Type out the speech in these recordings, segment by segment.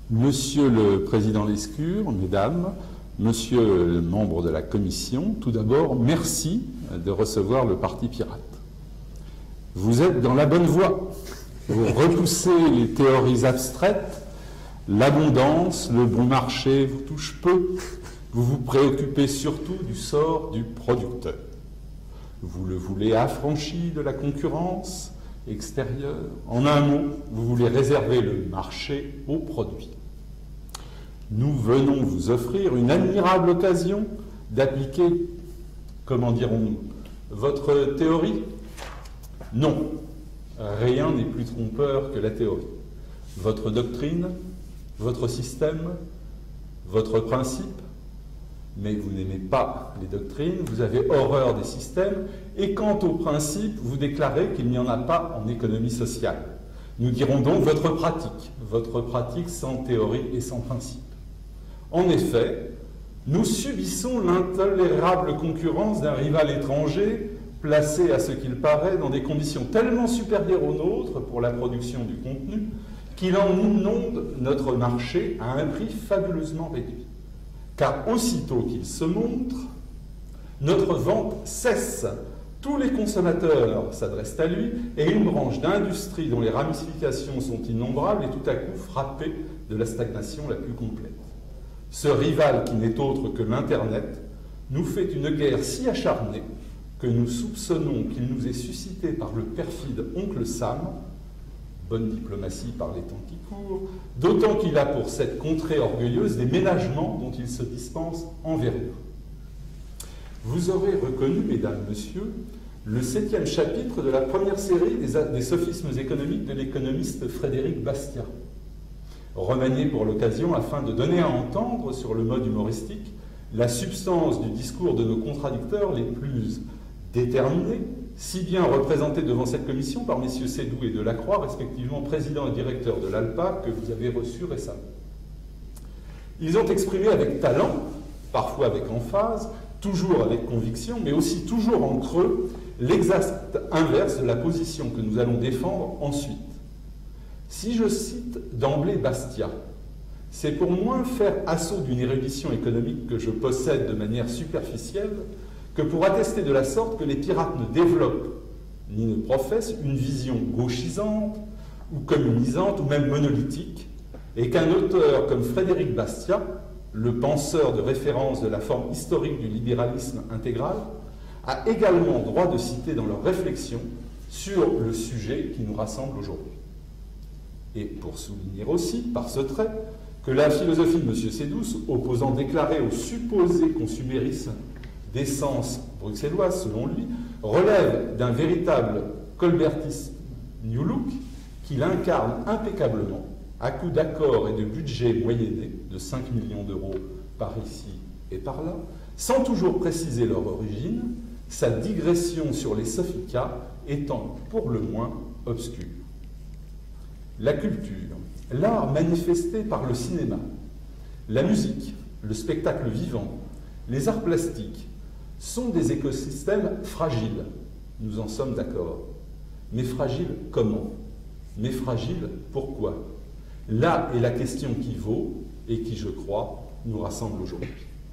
Monsieur le Président Lescure, Mesdames, Monsieur le membre de la Commission, tout d'abord, merci de recevoir le Parti Pirate. Vous êtes dans la bonne voie. Vous repoussez les théories abstraites, l'abondance, le bon marché vous touche peu. Vous vous préoccupez surtout du sort du producteur. Vous le voulez affranchi de la concurrence extérieure. En un mot, vous voulez réserver le marché aux produits. Nous venons vous offrir une admirable occasion d'appliquer, comment dirons-nous, votre théorie? Non, rien n'est plus trompeur que la théorie. Votre doctrine, votre système, votre principe, mais vous n'aimez pas les doctrines, vous avez horreur des systèmes, et quant au principe, vous déclarez qu'il n'y en a pas en économie sociale. Nous dirons donc votre pratique sans théorie et sans principe. En effet, nous subissons l'intolérable concurrence d'un rival étranger placé, à ce qu'il paraît, dans des conditions tellement supérieures aux nôtres pour la production du contenu qu'il en inonde notre marché à un prix fabuleusement réduit. Car aussitôt qu'il se montre, notre vente cesse. Tous les consommateurs s'adressent à lui et une branche d'industrie dont les ramifications sont innombrables est tout à coup frappée de la stagnation la plus complète. Ce rival, qui n'est autre que l'Internet, nous fait une guerre si acharnée que nous soupçonnons qu'il nous est suscité par le perfide oncle Sam, bonne diplomatie par les temps qui courent, d'autant qu'il a pour cette contrée orgueilleuse des ménagements dont il se dispense en vertu. Vous aurez reconnu, mesdames, messieurs, le 7e chapitre de la première série des sophismes économiques de l'économiste Frédéric Bastiat, remanié pour l'occasion afin de donner à entendre, sur le mode humoristique, la substance du discours de nos contradicteurs les plus déterminés, si bien représentés devant cette commission par messieurs Sédou et Delacroix, respectivement président et directeur de l'ALPA, que vous avez reçu récemment. Ils ont exprimé avec talent, parfois avec emphase, toujours avec conviction, mais aussi toujours en creux, l'exact inverse de la position que nous allons défendre ensuite. Si je cite d'emblée Bastiat, c'est pour moins faire assaut d'une érudition économique que je possède de manière superficielle que pour attester de la sorte que les pirates ne développent ni ne professent une vision gauchisante ou communisante ou même monolithique, et qu'un auteur comme Frédéric Bastiat, le penseur de référence de la forme historique du libéralisme intégral, a également droit de citer dans leurs réflexions sur le sujet qui nous rassemble aujourd'hui. Et pour souligner aussi, par ce trait, que la philosophie de M. Sédou, opposant déclaré au supposé consumérisme d'essence bruxelloise, selon lui, relève d'un véritable colbertisme New Look qu'il incarne impeccablement à coup d'accords et de budgets moyennés de 5 millions d'euros par ici et par là, sans toujours préciser leur origine, sa digression sur les sophica étant pour le moins obscure. La culture, l'art manifesté par le cinéma, la musique, le spectacle vivant, les arts plastiques sont des écosystèmes fragiles, nous en sommes d'accord. Mais fragiles comment? Mais fragiles pourquoi? Là est la question qui vaut et qui, je crois, nous rassemble aujourd'hui.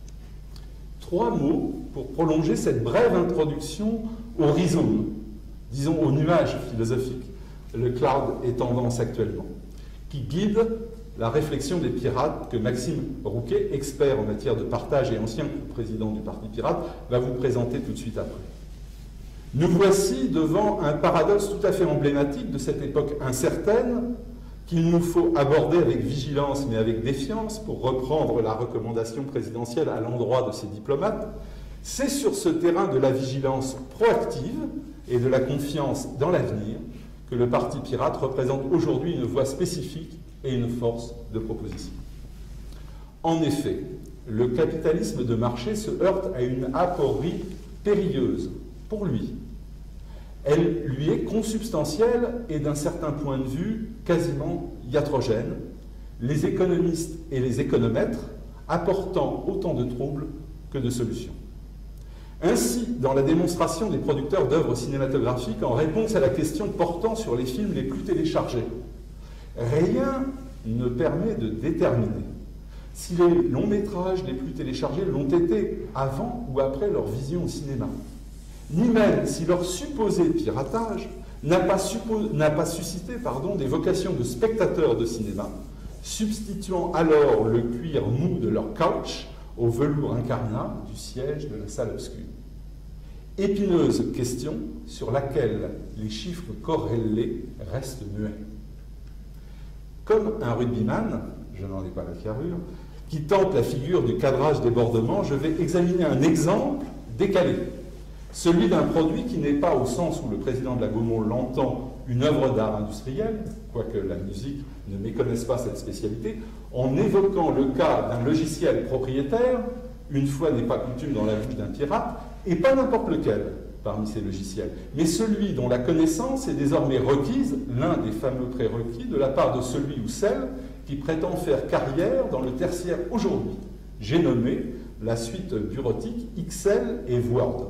3 mots pour prolonger cette brève introduction au rhizome, disons au nuage philosophique, le cloud est tendance actuellement, qui guide la réflexion des pirates que Maxime Rouquet, expert en matière de partage et ancien président du Parti Pirate, va vous présenter tout de suite après. Nous voici devant un paradoxe tout à fait emblématique de cette époque incertaine qu'il nous faut aborder avec vigilance mais avec défiance, pour reprendre la recommandation présidentielle à l'endroit de ces diplomates. C'est sur ce terrain de la vigilance proactive et de la confiance dans l'avenir que le Parti Pirate représente aujourd'hui une voie spécifique et une force de proposition. En effet, le capitalisme de marché se heurte à une aporie périlleuse pour lui. Elle lui est consubstantielle et d'un certain point de vue quasiment iatrogène, les économistes et les économètres apportant autant de troubles que de solutions. Ainsi, dans la démonstration des producteurs d'œuvres cinématographiques en réponse à la question portant sur les films les plus téléchargés, rien ne permet de déterminer si les longs métrages les plus téléchargés l'ont été avant ou après leur vision au cinéma, ni même si leur supposé piratage n'a pas suscité des vocations de spectateurs de cinéma, substituant alors le cuir mou de leur couch au velours incarnat du siège de la salle obscure. Épineuse question sur laquelle les chiffres corrélés restent muets. Comme un rugbyman, je n'en ai pas la carrure, qui tente la figure du cadrage débordement, je vais examiner un exemple décalé, celui d'un produit qui n'est pas, au sens où le président de la Gaumont l'entend, une œuvre d'art industriel, quoique la musique ne méconnaisse pas cette spécialité, en évoquant le cas d'un logiciel propriétaire, une fois n'est pas coutume dans la vie d'un pirate, et pas n'importe lequel parmi ces logiciels, mais celui dont la connaissance est désormais requise, l'un des fameux prérequis, de la part de celui ou celle qui prétend faire carrière dans le tertiaire aujourd'hui. J'ai nommé la suite bureautique Excel et Word.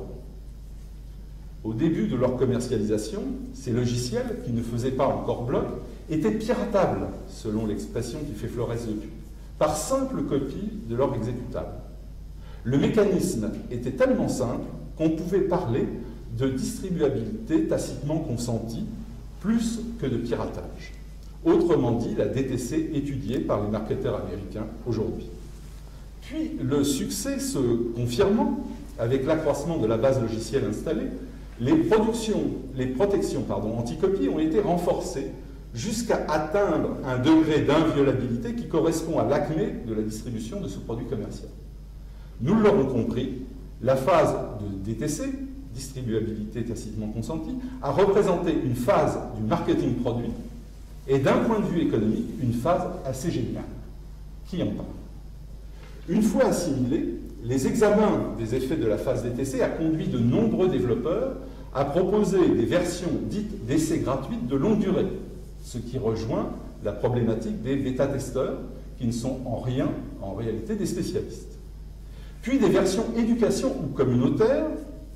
Au début de leur commercialisation, ces logiciels, qui ne faisaient pas encore bloc, étaient piratables, selon l'expression qui fait florès depuis, par simple copie de leur exécutable. Le mécanisme était tellement simple qu'on pouvait parler de distribuabilité tacitement consentie, plus que de piratage. Autrement dit, la DTC étudiée par les marketeurs américains aujourd'hui. Puis, le succès se confirmant, avec l'accroissement de la base logicielle installée, les protections anti-copie ont été renforcées jusqu'à atteindre un degré d'inviolabilité qui correspond à l'acmé de la distribution de ce produit commercial. Nous l'aurons compris, la phase de DTC, distribuabilité tacitement consentie, a représenté une phase du marketing produit et d'un point de vue économique, une phase assez géniale. Qui en parle? Une fois assimilés, les examens des effets de la phase DTC a conduit de nombreux développeurs à proposer des versions dites d'essais gratuites de longue durée, ce qui rejoint la problématique des bêta-testeurs qui ne sont en rien, en réalité, des spécialistes. Puis des versions éducation ou communautaires,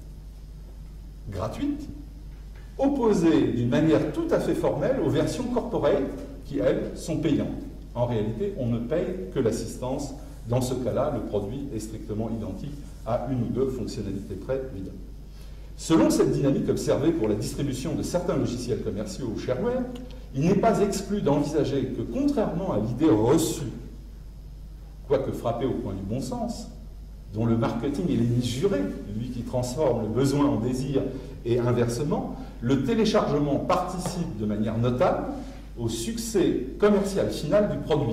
gratuites, opposées d'une manière tout à fait formelle aux versions corporate qui, elles, sont payantes. En réalité, on ne paye que l'assistance. Dans ce cas-là, le produit est strictement identique à une ou deux fonctionnalités près, évidemment. Selon cette dynamique observée pour la distribution de certains logiciels commerciaux ou shareware, il n'est pas exclu d'envisager que, contrairement à l'idée reçue, quoique frappée au coin du bon sens, dont le marketing est l'ennemi juré, lui qui transforme le besoin en désir et inversement, le téléchargement participe de manière notable au succès commercial final du produit.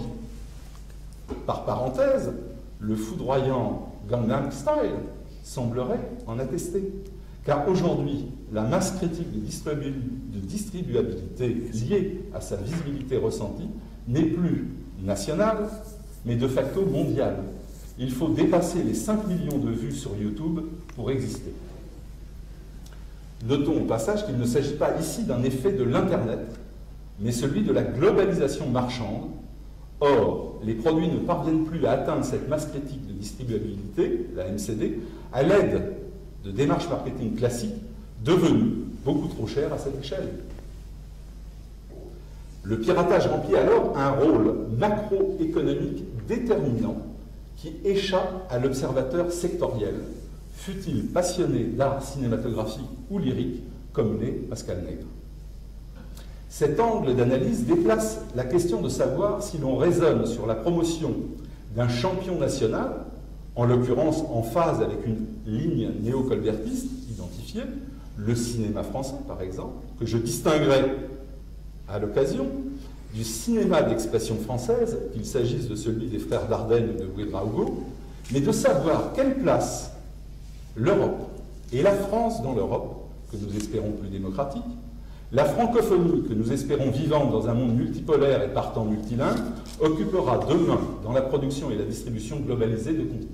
Par parenthèse, le foudroyant Gangnam Style semblerait en attester. Car aujourd'hui, la masse critique de distribuabilité liée à sa visibilité ressentie n'est plus nationale, mais de facto mondiale. Il faut dépasser les 5 millions de vues sur YouTube pour exister. Notons au passage qu'il ne s'agit pas ici d'un effet de l'Internet, mais celui de la globalisation marchande. Or, les produits ne parviennent plus à atteindre cette masse critique de distribuabilité, la MCD, à l'aide de démarches marketing classiques devenues beaucoup trop chères à cette échelle. Le piratage remplit alors un rôle macroéconomique déterminant qui échappe à l'observateur sectoriel, fût-il passionné d'art cinématographique ou lyrique, comme l'est Pascal Nègre. Cet angle d'analyse déplace la question de savoir si l'on raisonne sur la promotion d'un champion national, en l'occurrence en phase avec une ligne néo-colbertiste identifiée, le cinéma français par exemple, que je distinguerai à l'occasion du cinéma d'expression française, qu'il s'agisse de celui des frères Dardenne ou de Ouedraogo, mais de savoir quelle place l'Europe et la France dans l'Europe, que nous espérons plus démocratique, la francophonie, que nous espérons vivante dans un monde multipolaire et partant multilingue, occupera demain dans la production et la distribution globalisée de contenu.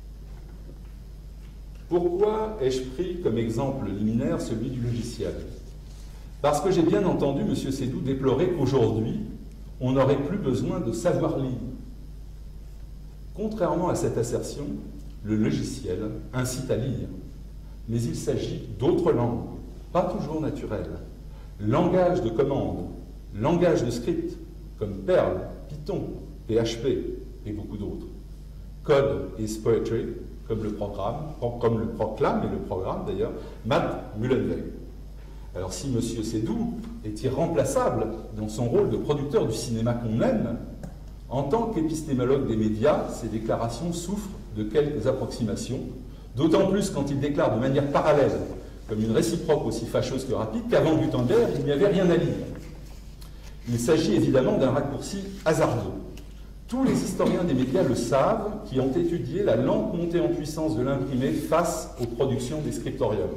Pourquoi ai-je pris comme exemple liminaire celui du logiciel? Parce que j'ai bien entendu M. Seydoux déplorer qu'aujourd'hui, on n'aurait plus besoin de savoir lire. Contrairement à cette assertion, le logiciel incite à lire, mais il s'agit d'autres langues, pas toujours naturelles. Langage de commande, langage de script, comme Perl Python, PHP et beaucoup d'autres. Code is poetry, comme le proclame et le programme d'ailleurs, Matt Mullenweg. Alors si M. Seydoux est irremplaçable dans son rôle de producteur du cinéma qu'on aime, en tant qu'épistémologue des médias, ses déclarations souffrent de quelques approximations, d'autant plus quand il déclare de manière parallèle, comme une réciproque aussi fâcheuse que rapide, qu'avant Gutenberg, il n'y avait rien à lire. Il s'agit évidemment d'un raccourci hasardeux. Tous les historiens des médias le savent, qui ont étudié la lente montée en puissance de l'imprimé face aux productions des scriptoriums.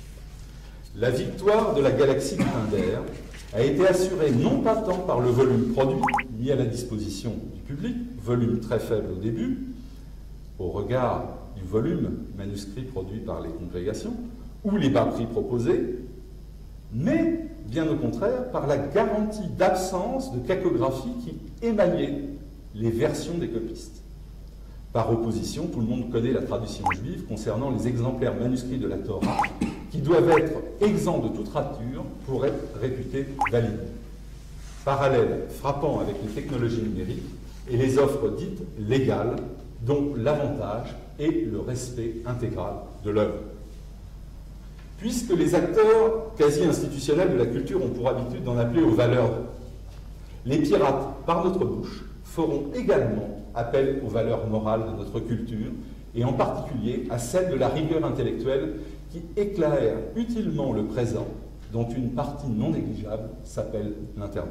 La victoire de la galaxie Gutenberg a été assurée non pas tant par le volume produit, mis à la disposition du public, volume très faible au début, au regard du volume manuscrit produit par les congrégations, ou les bas prix proposés, mais bien au contraire par la garantie d'absence de cacographie qui émaillait les versions des copistes. Par opposition, tout le monde connaît la tradition juive concernant les exemplaires manuscrits de la Torah, qui doivent être exempts de toute rature pour être réputés valides. Parallèle frappant avec les technologies numériques et les offres dites légales, dont l'avantage est le respect intégral de l'œuvre. Puisque les acteurs quasi-institutionnels de la culture ont pour habitude d'en appeler aux valeurs, les pirates, par notre bouche, feront également appel aux valeurs morales de notre culture, et en particulier à celles de la rigueur intellectuelle qui éclaire utilement le présent, dont une partie non négligeable s'appelle l'Internet.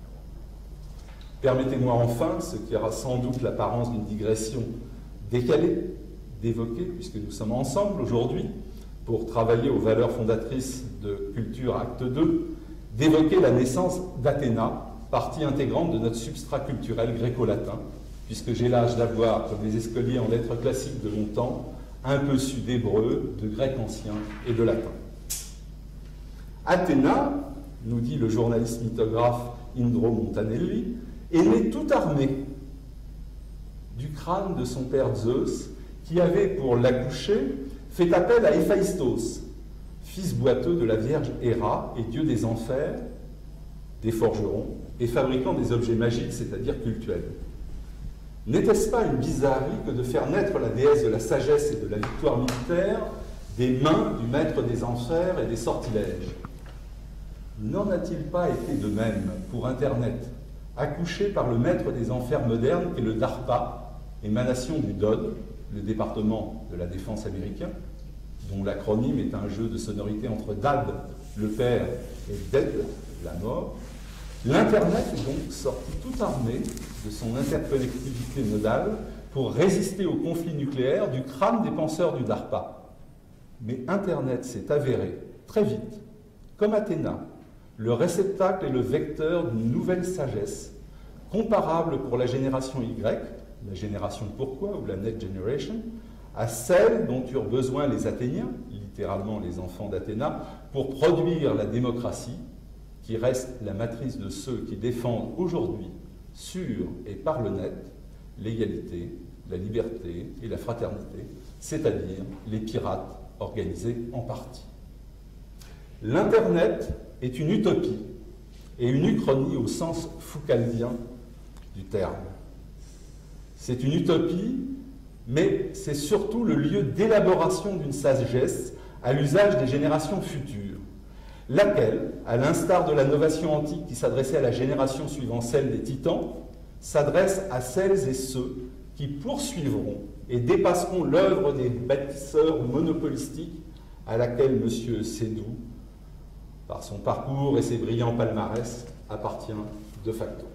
Permettez-moi enfin, ce qui aura sans doute l'apparence d'une digression décalée, d'évoquer, puisque nous sommes ensemble aujourd'hui, pour travailler aux valeurs fondatrices de Culture Acte 2, d'évoquer la naissance d'Athéna, partie intégrante de notre substrat culturel gréco-latin, puisque j'ai l'âge d'avoir, comme les escoliers en lettres classiques de mon temps, un peu su d'hébreu, de grec ancien et de latin. Athéna, nous dit le journaliste mythographe Indro Montanelli, est née tout armée du crâne de son père Zeus, qui avait, pour l'accoucher, fait appel à Héphaïstos, fils boiteux de la Vierge Héra et dieu des enfers, des forgerons, et fabricant des objets magiques, c'est-à-dire cultuels. N'était-ce pas une bizarrerie que de faire naître la déesse de la sagesse et de la victoire militaire des mains du maître des enfers et des sortilèges? N'en a-t-il pas été de même pour Internet, accouché par le maître des enfers modernes qu'est le DARPA, émanation du DOD, le département de la défense américain, dont l'acronyme est un jeu de sonorité entre DAD, le père, et DED, la mort? L'Internet est donc sorti tout armé de son interconnectivité nodale pour résister au conflit nucléaire du crâne des penseurs du DARPA. Mais Internet s'est avéré très vite, comme Athéna, le réceptacle et le vecteur d'une nouvelle sagesse, comparable pour la génération Y, la génération pourquoi ou la Net Generation, à celle dont eurent besoin les Athéniens, littéralement les enfants d'Athéna, pour produire la démocratie, qui reste la matrice de ceux qui défendent aujourd'hui, sur et par le net, l'égalité, la liberté et la fraternité, c'est-à-dire les pirates organisés en partie. L'Internet est une utopie et une uchronie au sens foucaldien du terme. C'est une utopie, mais c'est surtout le lieu d'élaboration d'une sagesse à l'usage des générations futures, laquelle, à l'instar de la novation antique qui s'adressait à la génération suivant celle des titans, s'adresse à celles et ceux qui poursuivront et dépasseront l'œuvre des bâtisseurs monopolistiques à laquelle M. Seydoux, par son parcours et ses brillants palmarès, appartient de facto.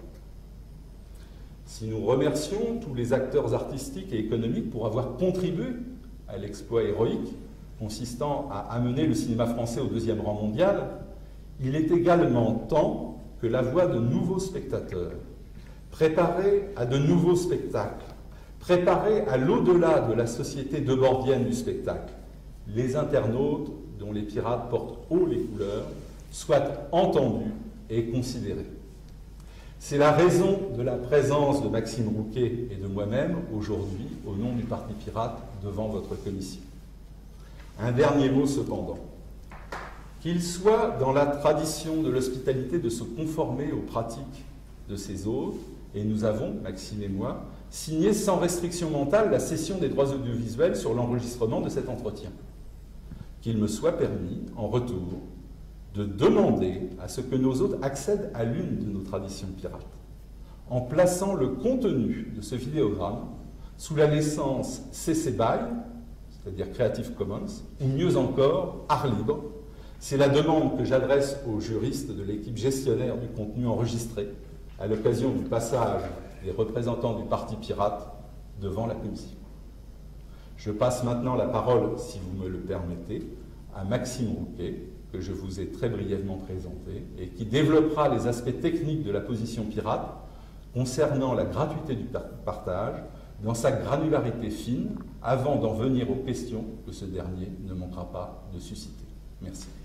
Si nous remercions tous les acteurs artistiques et économiques pour avoir contribué à l'exploit héroïque consistant à amener le cinéma français au deuxième rang mondial, il est également temps que la voix de nouveaux spectateurs, préparés à de nouveaux spectacles, préparés à l'au-delà de la société debordienne du spectacle, les internautes dont les pirates portent haut les couleurs, soient entendus et considérés. C'est la raison de la présence de Maxime Rouquet et de moi-même aujourd'hui, au nom du Parti Pirate, devant votre commission. Un dernier mot cependant. Qu'il soit dans la tradition de l'hospitalité de se conformer aux pratiques de ses hôtes et nous avons, Maxime et moi, signé sans restriction mentale la cession des droits audiovisuels sur l'enregistrement de cet entretien. Qu'il me soit permis, en retour, de demander à ce que nos hôtes accèdent à l'une de nos traditions pirates, en plaçant le contenu de ce vidéogramme sous la licence CC BY, c'est-à-dire Creative Commons, ou mieux encore, art libre. C'est la demande que j'adresse aux juristes de l'équipe gestionnaire du contenu enregistré à l'occasion du passage des représentants du Parti pirate devant la Commission. Je passe maintenant la parole, si vous me le permettez, à Maxime Rouquet, que je vous ai très brièvement présenté, et qui développera les aspects techniques de la position pirate concernant la gratuité du partage dans sa granularité fine, avant d'en venir aux questions que ce dernier ne manquera pas de susciter. Merci.